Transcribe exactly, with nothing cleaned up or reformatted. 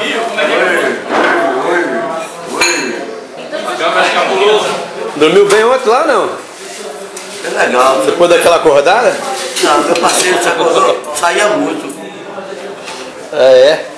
Dormiu bem ontem lá, não? É legal. Você pôs daquela acordada? Não, meu parceiro se acordou, saía muito. É, é.